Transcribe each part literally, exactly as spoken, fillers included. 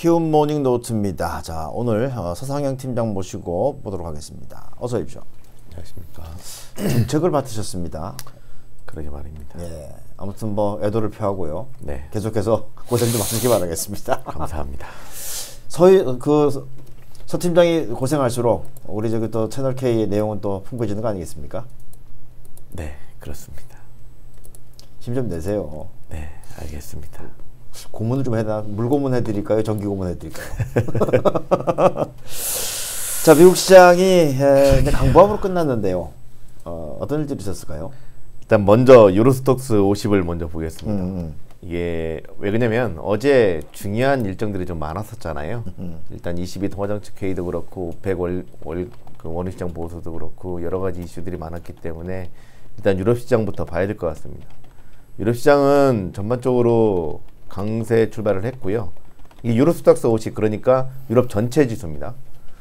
키움 모닝 노트입니다. 자, 오늘 어, 서상영 팀장 모시고 보도록 하겠습니다. 어서 오십시오. 안녕하십니까. 책을 맡으셨습니다. 그러게 말입니다. 예, 아무튼 뭐 애도를 표하고요. 네. 계속해서 고생 좀 하시기 바라겠습니다. 감사합니다. 서희 그 서 팀장이 고생할수록 우리 저기 또 채널 K의 내용은 또 풍부해지는 거 아니겠습니까? 네, 그렇습니다. 힘 좀 내세요. 네, 알겠습니다. 고문을 좀 해나 물고문 해드릴까요? 정기 고문 해드릴까요? 자, 미국 시장이 에, 이제 강보합으로 끝났는데요. 어, 어떤 일들이 있었을까요? 일단 먼저 유로스톡스 오십을 먼저 보겠습니다. 음, 음. 이게 왜 그러냐면 어제 중요한 일정들이 좀 많았었잖아요. 음. 일단 이십이 통화정책 회의도 그렇고 오펙 월, 월, 그 원유시장 보고서도 그렇고 여러 가지 이슈들이 많았기 때문에 일단 유럽 시장부터 봐야 될 것 같습니다. 유럽 시장은 전반적으로 강세 출발을 했고요. 이 유로스톡스 오십 그러니까 유럽 전체 지수입니다.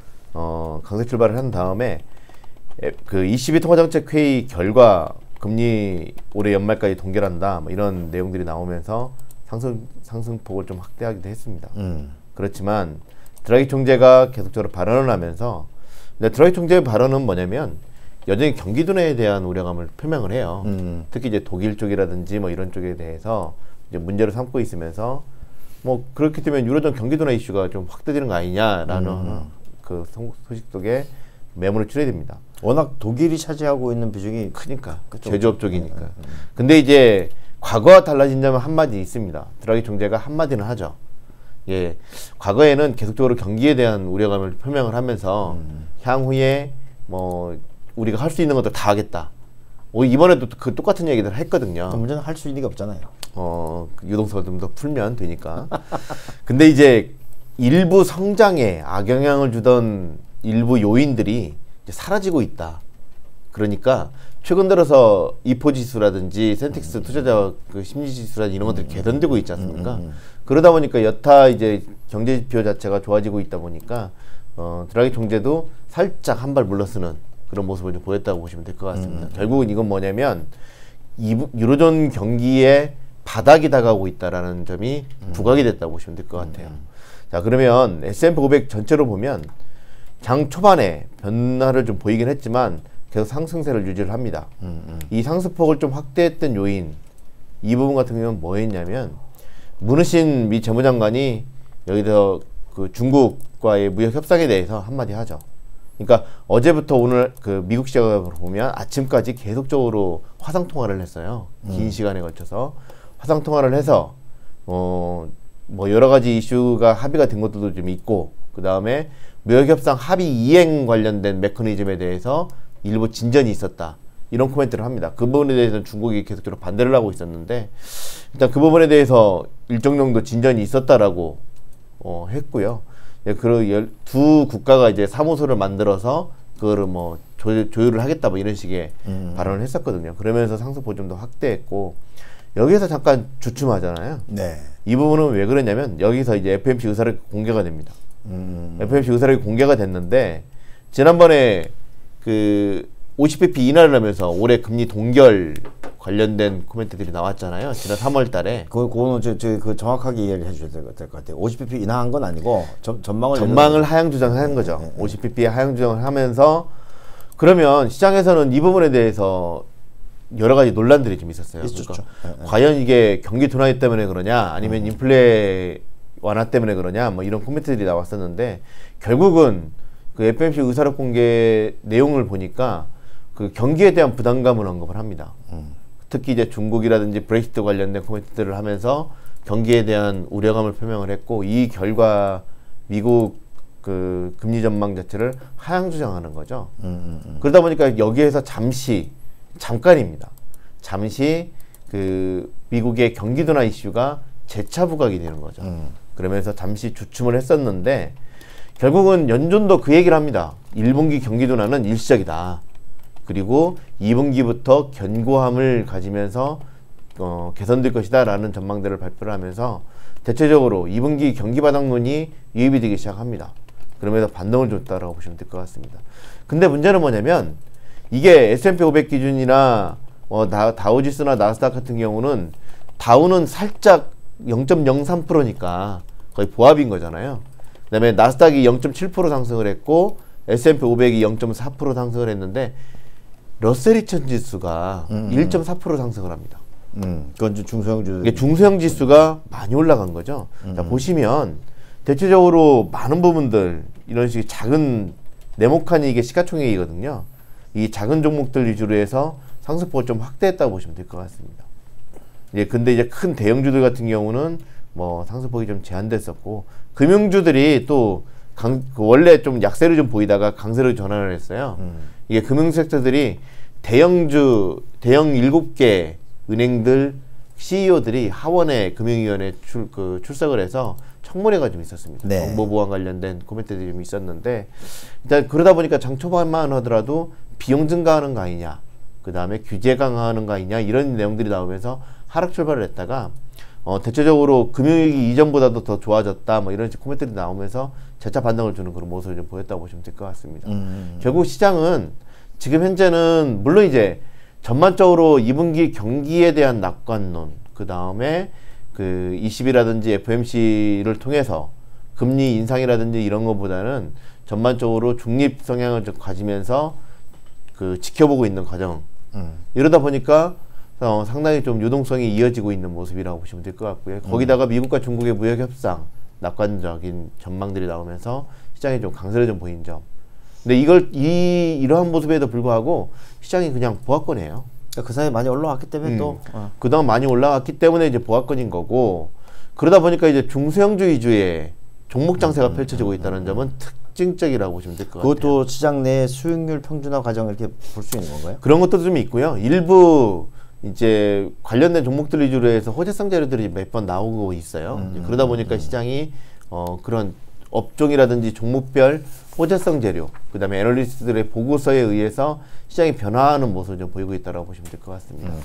어, 강세 출발을 한 다음에 에, 그 이십이 통화정책 회의 결과 금리 올해 연말까지 동결한다 뭐 이런 내용들이 나오면서 상승 상승폭을 좀 확대하기도 했습니다. 음. 그렇지만 드라기 총재가 계속적으로 발언을 하면서 근데 드라기 총재의 발언은 뭐냐면 여전히 경기 둔화에 대한 우려감을 표명을 해요. 음. 특히 이제 독일 쪽이라든지 뭐 이런 쪽에 대해서 이제 문제를 삼고 있으면서 뭐 그렇게 되면 유로존 경기 둔화 이슈가 좀 확대되는 거 아니냐라는 음. 그 소식 속에 매물을 줄여야 됩니다. 워낙 독일이 차지하고 있는 비중이 크니까 그쵸, 제조업 그쵸. 쪽이니까. 네, 네. 근데 이제 과거와 달라진 점은 한마디 있습니다. 드라기 총재가 한마디는 하죠. 예, 과거에는 계속적으로 경기에 대한 우려감을 표명을 하면서 음. 향후에 뭐 우리가 할 수 있는 것도 다 하겠다. 오, 이번에도 그 똑같은 얘기를 했거든요. 문제는 할 수 있는 게 없잖아요. 어, 그 유동성을 좀 더 풀면 되니까. 근데 이제 일부 성장에 악영향을 주던 일부 요인들이 이제 사라지고 있다. 그러니까 최근 들어서 이포 지수라든지 센틱스 음. 투자자 그 심리 지수라든지 이런 것들이 음. 개선되고 있지 않습니까? 음. 음. 그러다 보니까 여타 이제 경제 지표 자체가 좋아지고 있다 보니까 어, 드라기 총재도 살짝 한 발 물러서는 그런 모습을 좀 보였다고 보시면 될 것 같습니다. 음. 결국은 이건 뭐냐면 이, 유로존 경기에 바닥이 다가오고 있다라는 점이 음. 부각이 됐다고 보시면 될 것 같아요. 음. 자, 그러면 에스 앤 피 오백 전체로 보면 장 초반에 변화를 좀 보이긴 했지만 계속 상승세를 유지를 합니다. 음, 음. 이 상승폭을 좀 확대했던 요인 이 부분 같은 경우는 뭐였냐면 문우신 미 재무장관이 여기서 그 중국과의 무역 협상에 대해서 한마디 하죠. 그러니까 어제부터 오늘 그 미국 시장을 보면 아침까지 계속적으로 화상 통화를 했어요. 긴 음. 시간에 걸쳐서 화상 통화를 해서 어 뭐 여러 가지 이슈가 합의가 된 것들도 좀 있고 그 다음에 무역협상 합의 이행 관련된 메커니즘에 대해서 일부 진전이 있었다. 이런 코멘트를 합니다. 그 부분에 대해서는 중국이 계속적으로 반대를 하고 있었는데 일단 그 부분에 대해서 일정 정도 진전이 있었다라고 어, 했고요. 예, 그 두 국가가 이제 사무소를 만들어서 그거를 뭐 조, 조율을 하겠다 뭐 이런 식의 음. 발언을 했었거든요. 그러면서 상승폭 좀 더 확대했고 여기에서 잠깐 주춤하잖아요. 네. 이 부분은 왜 그러냐면 여기서 이제 에프 오 엠 씨 의사를 공개가 됩니다. 음. 에프 오 엠 씨 의사를 공개가 됐는데 지난번에 그 오십 비피 인하를 하면서 올해 금리 동결 관련된 코멘트들이 나왔잖아요. 지난 삼월 달에. 그, 그거는 저, 저, 그 정확하게 이해를 해주셔야 될 것 같아요. 오십 비피 인하한 건 아니고 전, 전망을 전망을 하향 조정하는 거죠. 네, 네, 네. 오십 비피 하향 조정을 하면서 그러면 시장에서는 이 부분에 대해서 여러 가지 논란들이 좀 있었어요. 있었죠. 그러니까 네, 네. 과연 이게 경기 둔화 때문에 그러냐, 아니면 음. 인플레 완화 때문에 그러냐, 뭐 이런 코멘트들이 나왔었는데 결국은 그 에프 오 엠 씨 의사록 공개 내용을 보니까 그 경기에 대한 부담감을 언급을 합니다. 음. 특히 이제 중국이라든지 브렉시트 관련된 코멘트들을 하면서 경기에 대한 우려감을 표명을 했고 이 결과 미국 그 금리 전망 자체를 하향 조정하는 거죠. 음, 음, 음. 그러다 보니까 여기에서 잠시 잠깐입니다. 잠시 그 미국의 경기 둔화 이슈가 재차 부각이 되는 거죠. 음. 그러면서 잠시 주춤을 했었는데 결국은 연준도 그 얘기를 합니다. 일 분기 경기 둔화는 일시적이다. 그리고 이 분기부터 견고함을 가지면서 어, 개선될 것이다 라는 전망들을 발표를 하면서 대체적으로 이 분기 경기 바닥론이 유입이 되기 시작합니다. 그러면서 반등을 줬다라고 보시면 될 것 같습니다. 근데 문제는 뭐냐면 이게 에스 앤 피 오백 기준이나 어, 다, 다우지수나 나스닥 같은 경우는 다우는 살짝 영 점 영삼 퍼센트니까 거의 보합인 거잖아요. 그다음에 나스닥이 영 점 칠 퍼센트 상승을 했고 에스 앤 피 오백이 영 점 사 퍼센트 상승을 했는데 러셀 이천 지수가 음. 일 점 사 퍼센트 상승을 합니다. 음, 그건 좀 중소형주. 이게 중소형 지수가 많이 올라간 거죠. 음. 자, 보시면 대체적으로 많은 부분들 이런 식의 작은 네모칸이 이게 시가총액이거든요. 이 작은 종목들 위주로 해서 상승폭을 좀 확대했다고 보시면 될 것 같습니다. 예, 근데 이제 큰 대형주들 같은 경우는 뭐 상승폭이 좀 제한됐었고 금융주들이 또 강, 그 원래 좀 약세를 좀 보이다가 강세로 전환을 했어요. 음. 이게 금융 섹터들이 대형주 대형 일곱 개 은행들 씨이오들이 하원에 금융위원회 출, 그 출석을 해서 청문회가 좀 있었습니다. 네. 정보보안 관련된 코멘트들이 좀 있었는데 일단 그러다 보니까 장 초반만 하더라도 비용 증가하는 거 아니냐, 그 다음에 규제 강화하는 거 아니냐 이런 내용들이 나오면서 하락 출발을 했다가 어, 대체적으로 금융위기 이전보다도 더 좋아졌다 뭐 이런 코멘트들이 나오면서 재차 반등을 주는 그런 모습을 좀 보였다고 보시면 될 것 같습니다. 음. 결국 시장은 지금 현재는 물론 이제 전반적으로 이 분기 경기에 대한 낙관론, 그 다음에 그 이십이라든지 에프 오 엠 씨를 통해서 금리 인상이라든지 이런 것보다는 전반적으로 중립 성향을 좀 가지면서 그 지켜보고 있는 과정. 음. 이러다 보니까 어, 상당히 좀 유동성이 이어지고 있는 모습이라고 보시면 될 것 같고요. 거기다가 미국과 중국의 무역 협상, 낙관적인 전망들이 나오면서 시장이 좀 강세를 좀 보인 점. 근데 이걸 이 이러한 모습에도 불구하고 시장이 그냥 보합권이에요. 그 사이에 많이 올라왔기 때문에 음. 또 어. 그동안 많이 올라왔기 때문에 이제 보합권인 거고, 그러다 보니까 이제 중소형주 위주의 종목 장세가 음, 펼쳐지고 음, 있다는 음, 점은 특징적이라고 보시면 될 것 같아요. 그것도 시장 내 수익률 평준화 과정 이렇게 볼 수 있는 건가요? 그런 것도 좀 있고요. 일부 이제 관련된 종목들 위주로 해서 호재성 자료들이 몇 번 나오고 있어요. 음, 그러다 보니까 음. 시장이 어 그런 업종이라든지 종목별 호재성 재료, 그 다음에 애널리스트들의 보고서에 의해서 시장이 변화하는 모습을 좀 보이고 있다고 보시면 될 것 같습니다. 음.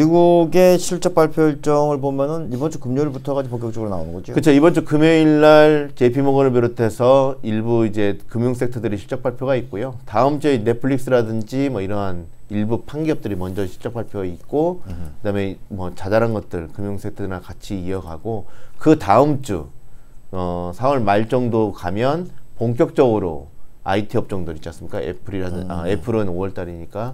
미국의 실적 발표 일정을 보면은 이번 주 금요일부터까지 본격적으로 나오는 거죠? 그렇죠. 이번 주 금요일 날 제이피모건을 비롯해서 일부 이제 금융 섹터들이 실적 발표가 있고요. 다음 주에 넷플릭스라든지 뭐 이러한 일부 판기업들이 먼저 실적 발표가 있고, 음흠. 그다음에 뭐 자잘한 것들 금융 섹터나 같이 이어가고, 그 다음 주 어, 사월 말 정도 가면 본격적으로 아이티 업종들 있지 않습니까? 애플이라든 음. 아, 애플은 오월 달이니까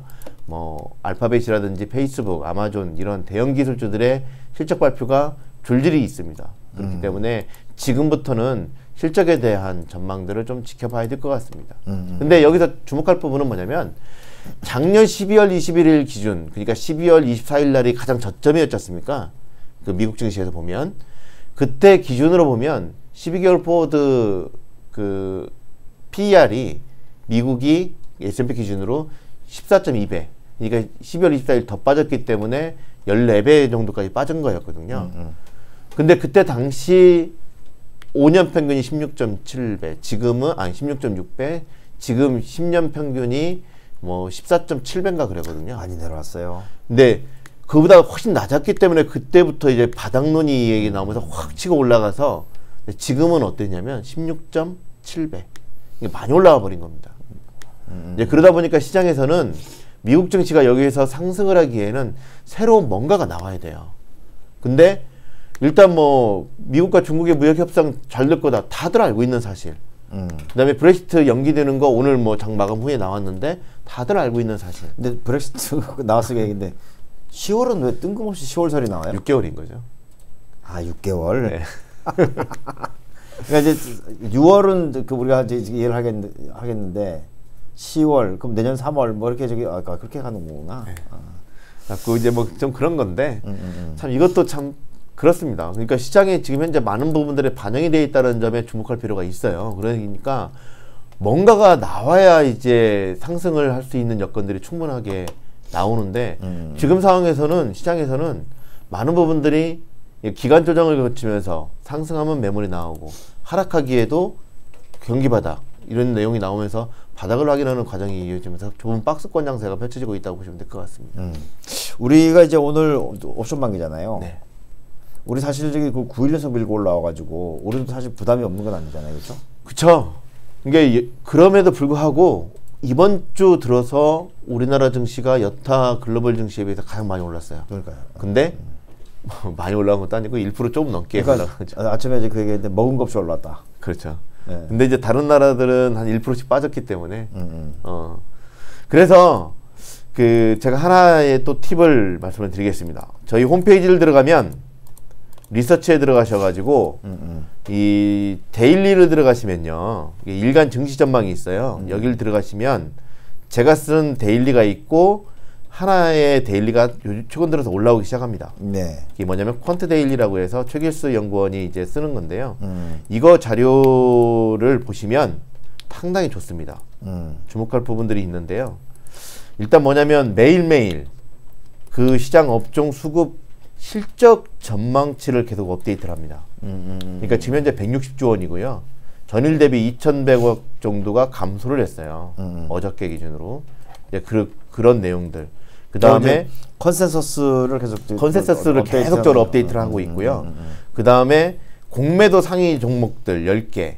뭐 알파벳이라든지 페이스북, 아마존 이런 대형 기술주들의 실적 발표가 줄줄이 있습니다. 그렇기 음. 때문에 지금부터는 실적에 대한 전망들을 좀 지켜봐야 될 것 같습니다. 음. 근데 여기서 주목할 부분은 뭐냐면 작년 십이월 이십일일 기준, 그러니까 십이월 이십사일 날이 가장 저점이었지 않습니까? 그 미국 증시에서 보면 그때 기준으로 보면 십이 개월 포워드 그 피이알이 미국이 에스 앤 피 기준으로 십사 점 이 배, 그러니까 십이월 이십사일 더 빠졌기 때문에 십사 배 정도까지 빠진 거였거든요. 음, 음. 근데 그때 당시 오 년 평균이 십육 점 칠 배, 지금은 아니 십육 점 육 배, 지금 십 년 평균이 뭐 십사 점 칠 배인가 그러거든요. 많이 내려왔어요. 근데 그보다 훨씬 낮았기 때문에 그때부터 이제 바닥론이 얘기 나오면서 확 치고 올라가서 지금은 어땠냐면 십육 점 칠 배. 이게 많이 올라와 버린 겁니다. 음. 이제 그러다 보니까 시장에서는 미국 증시가 여기에서 상승을 하기에는 새로운 뭔가가 나와야 돼요. 근데 일단 뭐 미국과 중국의 무역 협상 잘 될 거다 다들 알고 있는 사실. 음. 그다음에 브렉시트 연기되는 거 오늘 뭐 장 마감 후에 나왔는데 다들 알고 있는 사실. 근데 브렉시트 나왔을 얘기인데 시월은 왜 뜬금없이 시월설이 나와요? 육 개월인 거죠. 아, 육 개월. 네. 그러니까 이제 유월은 그 우리가 이제 이해를 하겠는데, 하겠는데 시월 그럼 내년 삼월 뭐 이렇게 저기 아 그렇게 가는 거구나. 네. 아. 그 이제 뭐 좀 그런 건데 음, 음, 음. 참 이것도 참 그렇습니다. 그러니까 시장에 지금 현재 많은 부분들이 반영이 되어 있다는 점에 주목할 필요가 있어요. 그러니까 뭔가가 나와야 이제 상승을 할 수 있는 여건들이 충분하게 나오는데 음. 지금 상황에서는 시장에서는 많은 부분들이 기간 조정을 거치면서 상승하면 매물이 나오고 하락하기에도 경기 바닥 이런 내용이 나오면서 바닥을 확인하는 과정이 이어지면서 좁은 박스권 장세가 펼쳐지고 있다고 보시면 될 것 같습니다. 음. 우리가 이제 오늘 옵션 만기잖아요. 네. 우리 사실 저기 그 구 일 연속 밀고 올라와가지고 우리도 사실 부담이 없는 건 아니잖아요, 그렇죠? 그렇죠. 이게 그럼에도 불구하고 이번 주 들어서 우리나라 증시가 여타 글로벌 증시에 비해서 가장 많이 올랐어요. 그러니까요. 근데 많이 올라간 것도 아니고 일 퍼센트 조금 넘게 그러니까 올라가죠. 아침에 이제 그 얘기했는데 먹은 값이 올랐다. 그렇죠. 네. 근데 이제 다른 나라들은 한 일 퍼센트씩 빠졌기 때문에 음, 음. 어 그래서 그 제가 하나의 또 팁을 말씀을 드리겠습니다. 저희 홈페이지를 들어가면 리서치에 들어가셔가지고 음, 음. 이 데일리를 들어가시면요 이게 일간 증시 전망이 있어요. 음. 여기를 들어가시면 제가 쓴 데일리가 있고 하나의 데일리가 요즘 최근 들어서 올라오기 시작합니다. 네. 이게 뭐냐면 퀀트 데일리라고 해서 최길수 연구원이 이제 쓰는 건데요. 음. 이거 자료를 보시면 상당히 좋습니다. 음. 주목할 부분들이 있는데요. 일단 뭐냐면 매일매일 그 시장 업종 수급 실적 전망치를 계속 업데이트를 합니다. 음, 음, 그러니까 지금 현재 백육십조 원이고요. 전일 대비 이천백억 정도가 감소를 했어요. 음. 어저께 기준으로. 이제 그, 그런 내용들. 그 다음에 컨센서스를 계속 컨센서스를 계속적으로 업데이트를 하고 있고요. 음, 음, 음. 그 다음에 공매도 상위 종목들 열 개.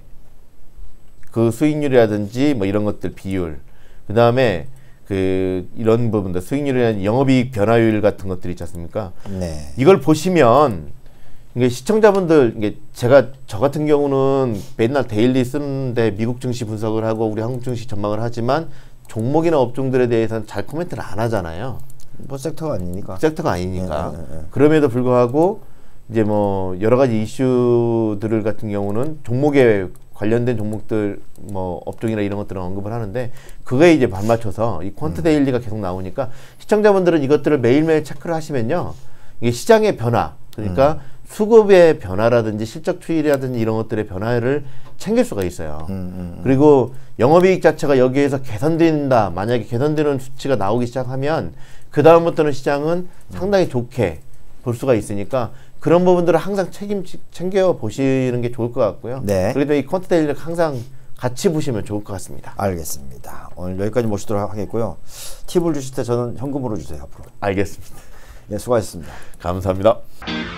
그 수익률이라든지 뭐 이런 것들 비율. 그 다음에 그 이런 부분들 수익률이나 영업이익 변화율 같은 것들이 있지 않습니까? 네. 이걸 보시면 이게 시청자분들 이게 제가 저 같은 경우는 맨날 데일리 쓰는데 미국 증시 분석을 하고 우리 한국 증시 전망을 하지만 종목이나 업종들에 대해서는 잘 코멘트를 안 하잖아요. 뭐 섹터가 아니니까. 섹터가 아니니까. 네, 네, 네. 그럼에도 불구하고 이제 뭐 여러 가지 이슈들 같은 경우는 종목에 관련된 종목들 뭐 업종이나 이런 것들은 언급을 하는데 그거에 이제 발맞춰서 이 퀀트 데일리가 계속 나오니까 시청자분들은 이것들을 매일매일 체크를 하시면요. 이게 시장의 변화 그러니까 음. 수급의 변화라든지 실적 추이라든지 이런 것들의 변화를 챙길 수가 있어요. 음, 음, 음. 그리고 영업이익 자체가 여기에서 개선된다. 만약에 개선되는 수치가 나오기 시작하면 그 다음부터는 시장은 상당히 좋게 볼 수가 있으니까 그런 부분들을 항상 책임 챙겨 보시는 게 좋을 것 같고요. 네. 그래도 이 퀀트 데일리를 항상 같이 보시면 좋을 것 같습니다. 알겠습니다. 오늘 여기까지 모시도록 하겠고요. 팁을 주실 때 저는 현금으로 주세요 앞으로. 알겠습니다. 네, 수고하셨습니다. 감사합니다.